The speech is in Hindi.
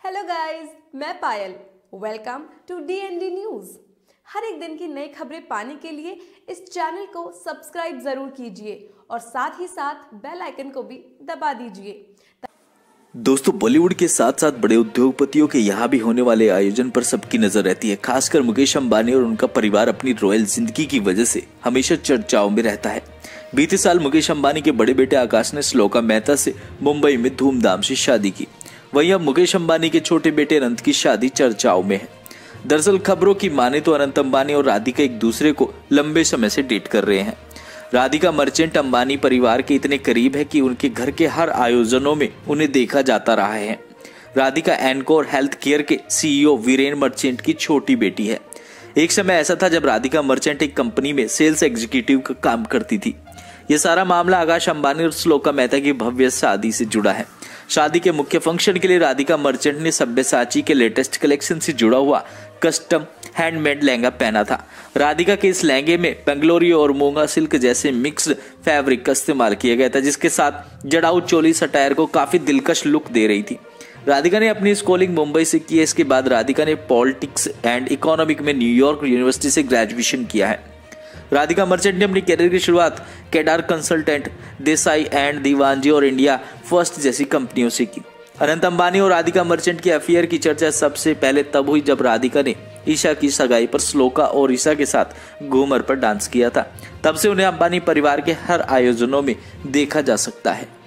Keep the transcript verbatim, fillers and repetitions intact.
हेलो गाइस, मैं Payal. Welcome to D N D news. हर एक दिन की नई खबरें पाने के लिए इस चैनल को सब्सक्राइब जरूर कीजिए और साथ ही साथ बेल आइकन को भी दबा दीजिए। दोस्तों, बॉलीवुड के साथ साथ बड़े उद्योगपतियों के यहाँ भी होने वाले आयोजन पर सबकी नजर रहती है। खासकर मुकेश अंबानी और उनका परिवार अपनी रॉयल जिंदगी की वजह से हमेशा चर्चाओं में रहता है। बीते साल मुकेश अंबानी के बड़े बेटे आकाश ने श्लोका मेहता से मुंबई में धूमधाम से शादी की। वहीं अब मुकेश अंबानी के छोटे बेटे अनंत की शादी चर्चाओं में है। दरअसल खबरों की माने तो अनंत अंबानी और राधिका एक दूसरे को लंबे समय से डेट कर रहे हैं। राधिका मर्चेंट अंबानी परिवार के इतने करीब है कि उनके घर के हर आयोजनों में उन्हें देखा जाता रहा है। राधिका एनकोर हेल्थ केयर के सीईओ वीरेन मर्चेंट की छोटी बेटी है। एक समय ऐसा था जब राधिका मर्चेंट एक कंपनी में सेल्स एग्जीक्यूटिव का काम करती थी। यह सारा मामला आकाश अंबानी और श्लोका मेहता की भव्य शादी से जुड़ा है। शादी के मुख्य फंक्शन के लिए राधिका मर्चेंट ने सब्यसाची के लेटेस्ट कलेक्शन से जुड़ा हुआ कस्टम हैंडमेड लहंगा पहना था। राधिका के इस लहंगे में बेंगलोरी और मूंगा सिल्क जैसे मिक्स्ड फैब्रिक का इस्तेमाल किया गया था, जिसके साथ जड़ाऊ चोली सटायर को काफी दिलकश लुक दे रही थी। राधिका ने अपनी स्कूलिंग मुंबई से की है। इसके बाद राधिका ने पॉलिटिक्स एंड इकोनॉमिक में न्यूयॉर्क यूनिवर्सिटी से ग्रेजुएशन किया है। राधिका मर्चेंट ने अपनी कैरियर की शुरुआत केडार कंसल्टेंट, देसाई एंड दीवानजी और इंडिया फर्स्ट जैसी कंपनियों से की। अनंत अंबानी और राधिका मर्चेंट के अफेयर की चर्चा सबसे पहले तब हुई जब राधिका ने ईशा की सगाई पर श्लोका और ईशा के साथ घूमर पर डांस किया था। तब से उन्हें अंबानी परिवार के हर आयोजनों में देखा जा सकता है।